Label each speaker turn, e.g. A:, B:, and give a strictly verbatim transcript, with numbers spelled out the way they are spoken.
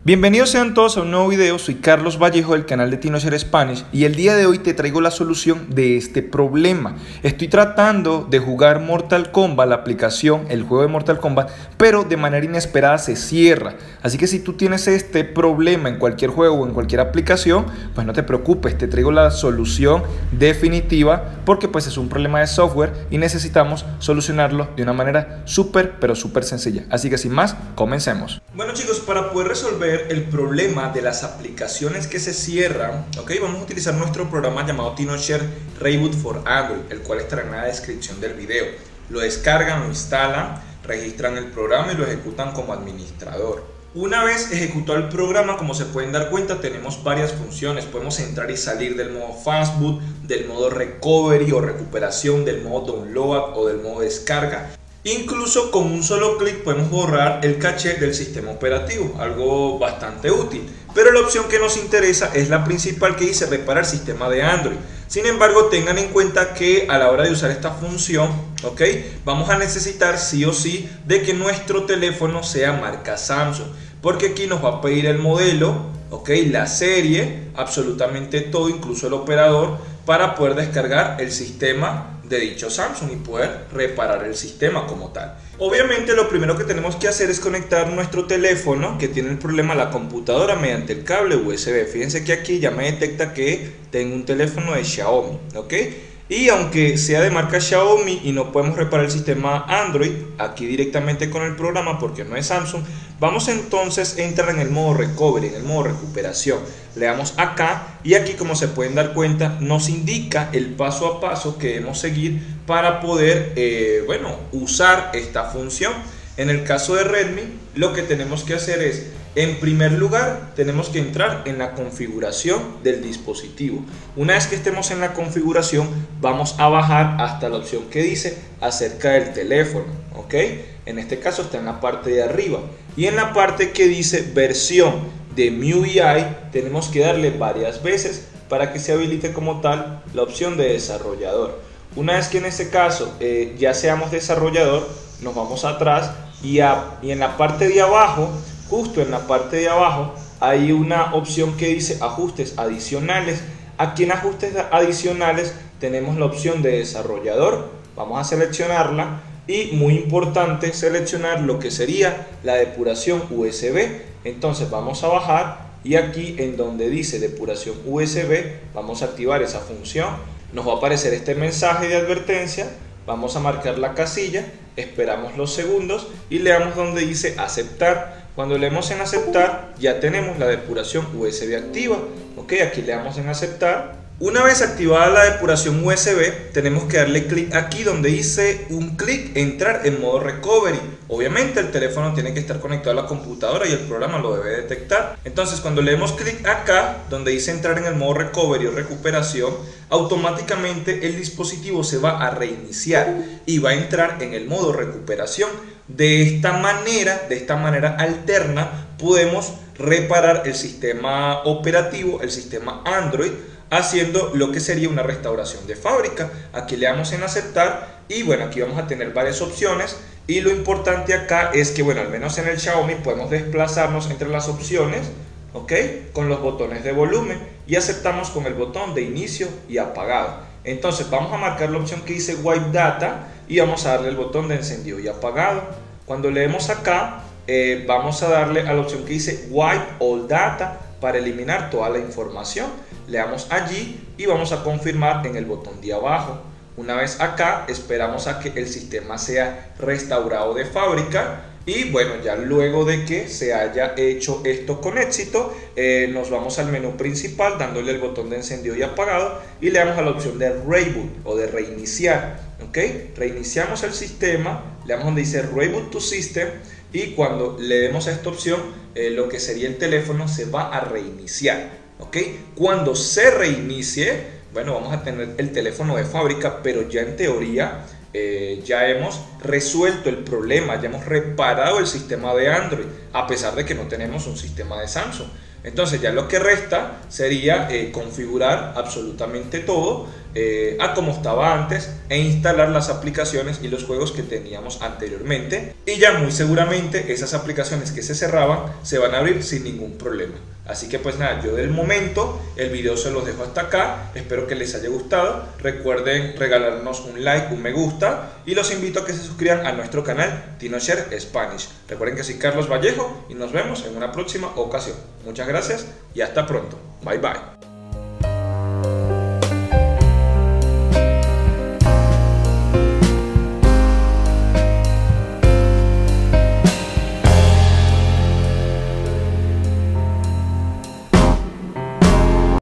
A: Bienvenidos sean todos a un nuevo video. Soy Carlos Vallejo del canal de TinoShare Spanish y el día de hoy te traigo la solución de este problema. Estoy tratando de jugar Mortal Kombat, la aplicación, el juego de Mortal Kombat, pero de manera inesperada se cierra. Así que si tú tienes este problema en cualquier juego o en cualquier aplicación, pues no te preocupes, te traigo la solución definitiva porque pues es un problema de software y necesitamos solucionarlo de una manera súper pero súper sencilla. Así que sin más, comencemos. Bueno chicos, para poder resolver el problema de las aplicaciones que se cierran, ok, vamos a utilizar nuestro programa llamado TinoShare Reboot for Android, el cual estará en la descripción del video. Lo descargan, lo instalan, registran el programa y lo ejecutan como administrador. Una vez ejecutado el programa, como se pueden dar cuenta, tenemos varias funciones. Podemos entrar y salir del modo Fastboot, del modo Recovery o recuperación, del modo Download o del modo descarga. Incluso con un solo clic podemos borrar el caché del sistema operativo, algo bastante útil. Pero la opción que nos interesa es la principal, que dice reparar sistema de Android. Sin embargo, tengan en cuenta que a la hora de usar esta función, ¿ok?, vamos a necesitar sí o sí de que nuestro teléfono sea marca Samsung, porque aquí nos va a pedir el modelo, ¿ok?, la serie, absolutamente todo, incluso el operador, para poder descargar el sistema de dicho Samsung y poder reparar el sistema como tal. Obviamente lo primero que tenemos que hacer es conectar nuestro teléfono que tiene el problema a la computadora mediante el cable U S B. Fíjense que aquí ya me detecta que tengo un teléfono de Xiaomi, ¿ok? Y aunque sea de marca Xiaomi y no podemos reparar el sistema Android aquí directamente con el programa porque no es Samsung, vamos entonces a entrar en el modo Recovery, en el modo recuperación. Le damos acá y aquí, como se pueden dar cuenta, nos indica el paso a paso que debemos seguir para poder eh, bueno, usar esta función. En el caso de Redmi, lo que tenemos que hacer es, en primer lugar, tenemos que entrar en la configuración del dispositivo. Una vez que estemos en la configuración, vamos a bajar hasta la opción que dice acerca del teléfono, ¿ok? En este caso está en la parte de arriba. Y en la parte que dice versión de M I U I, tenemos que darle varias veces para que se habilite como tal la opción de desarrollador. Una vez que en este caso eh, ya seamos desarrollador, nos vamos atrás y, a, y en la parte de abajo, justo en la parte de abajo, hay una opción que dice ajustes adicionales. Aquí en ajustes adicionales tenemos la opción de desarrollador. Vamos a seleccionarla y, muy importante, seleccionar lo que sería la depuración U S B. Entonces vamos a bajar y aquí en donde dice depuración U S B vamos a activar esa función. Nos va a aparecer este mensaje de advertencia. Vamos a marcar la casilla, esperamos los segundos y le damos donde dice aceptar. Cuando leemos en aceptar, ya tenemos la depuración U S B activa. Ok, aquí le damos en aceptar. Una vez activada la depuración U S B, tenemos que darle clic aquí donde dice un clic, entrar en modo recovery. Obviamente el teléfono tiene que estar conectado a la computadora y el programa lo debe detectar. Entonces cuando le demos clic acá donde dice entrar en el modo recovery o recuperación, automáticamente el dispositivo se va a reiniciar y va a entrar en el modo recuperación. De esta manera, de esta manera alterna, podemos reparar el sistema operativo, el sistema Android, haciendo lo que sería una restauración de fábrica. Aquí le damos en aceptar y bueno, aquí vamos a tener varias opciones y lo importante acá es que, bueno, al menos en el Xiaomi podemos desplazarnos entre las opciones, ok, con los botones de volumen, y aceptamos con el botón de inicio y apagado. Entonces vamos a marcar la opción que dice Wipe Data y vamos a darle el botón de encendido y apagado. Cuando le demos acá, eh, vamos a darle a la opción que dice Wipe All Data para eliminar toda la información. Le damos allí y vamos a confirmar en el botón de abajo. Una vez acá, esperamos a que el sistema sea restaurado de fábrica. Y bueno, ya luego de que se haya hecho esto con éxito, eh, nos vamos al menú principal dándole el botón de encendido y apagado y le damos a la opción de Reboot o de reiniciar. ¿Ok? Reiniciamos el sistema, le damos donde dice Reboot to System y cuando le demos a esta opción, eh, lo que sería el teléfono se va a reiniciar. ¿Ok? Cuando se reinicie, bueno, vamos a tener el teléfono de fábrica, pero ya en teoría eh, ya hemos resuelto el problema, ya hemos reparado el sistema de Android, a pesar de que no tenemos un sistema de Samsung. Entonces ya lo que resta sería eh, configurar absolutamente todo eh, a como estaba antes e instalar las aplicaciones y los juegos que teníamos anteriormente, y ya muy seguramente esas aplicaciones que se cerraban se van a abrir sin ningún problema. Así que pues nada, yo del momento el video se los dejo hasta acá, espero que les haya gustado, recuerden regalarnos un like, un me gusta, y los invito a que se suscriban a nuestro canal TinoShare Spanish. Recuerden que soy Carlos Vallejo y nos vemos en una próxima ocasión. Muchas gracias y hasta pronto. Bye bye.